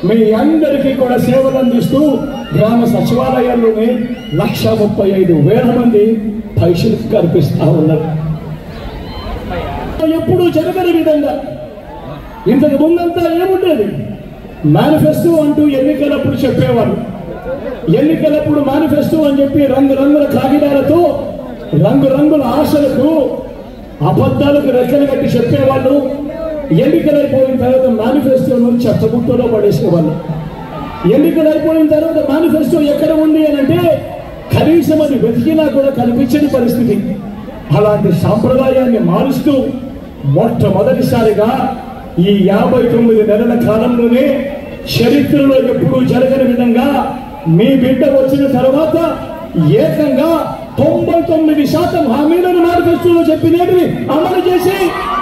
మీ అందరికీ కూడా సేవలు అందిస్తూ గ్రామ సచివాలయాల్లోనే 1,35,000 మంది పైసలు కల్పిస్తా ఉన్నారు. ఎప్పుడు జరగని విధంగా ఇంతకు ముందంతా ఏముండేది, మేనిఫెస్టో అంటూ ఎన్నికలప్పుడు చెప్పేవారు. ఎన్నికలప్పుడు మేనిఫెస్టో అని చెప్పి రంగురంగుల కాగితాలతో రంగురంగుల ఆశలకు అబద్ధాలకు రెక్కలు కట్టి చెప్పేవాళ్ళు. ఎన్నికలైపోయిన తర్వాత మేనిఫెస్టోను చెత్తబుట్టలో పడేసేవాళ్ళు. ఎన్నికలైపోయిన తర్వాత మేనిఫెస్టో ఎక్కడ ఉంది అని అంటే కనీసం అది వెతికినా కూడా కనిపించని పరిస్థితి. అలాంటి సాంప్రదాయాన్ని మారుస్తూ మొట్టమొదటిసారిగా ఈ 59 నెలల కాలంలోనే చరిత్రలో ఎప్పుడూ జరగని విధంగా మీ బిడ్డ వచ్చిన తర్వాత ఏకంగా 99% హామీలను మేనిఫెస్టోలో చెప్పినవి అమలు చేసి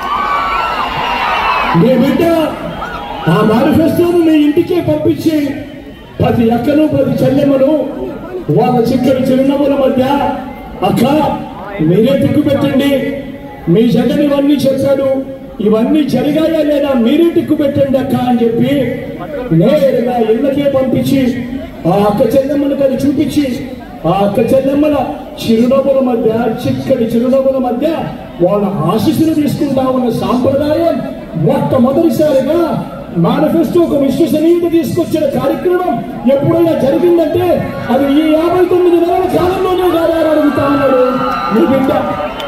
మీ బిడ్డ ఆ మేనిఫెస్టోను మీ ఇంటికే పంపించి ప్రతి అక్కను ప్రతి చెల్లెమ్మను వాళ్ళ చిక్కడి చిరునవ్వుల మధ్య అక్క మీరే దిక్కు పెట్టండి, మీ జగన్ ఇవన్నీ చెప్పాడు, ఇవన్నీ జరిగాయా లేదా మీరే దిక్కు పెట్టండి అక్క అని చెప్పి నేరుగా ఇళ్ళకే పంపించి ఆ అక్క చెల్లెమ్మలకు అది చూపించి ఆ అక్క చెల్లెమ్మల చిరునవ్వుల మధ్య చిక్కడి చిరునవ్వుల మధ్య వాళ్ళ ఆశీస్సులు తీసుకుంటా ఉన్న సాంప్రదాయం మొట్టమొదటిసారిగా మేనిఫెస్టో ఒక విశ్వసనీయత తీసుకొచ్చిన కార్యక్రమం ఎప్పుడైనా జరిగిందంటే అది ఈ 59 నెలల కాలంలోనే కాదని అడుగుతా ఉన్నాడు మీ బిడ్డ.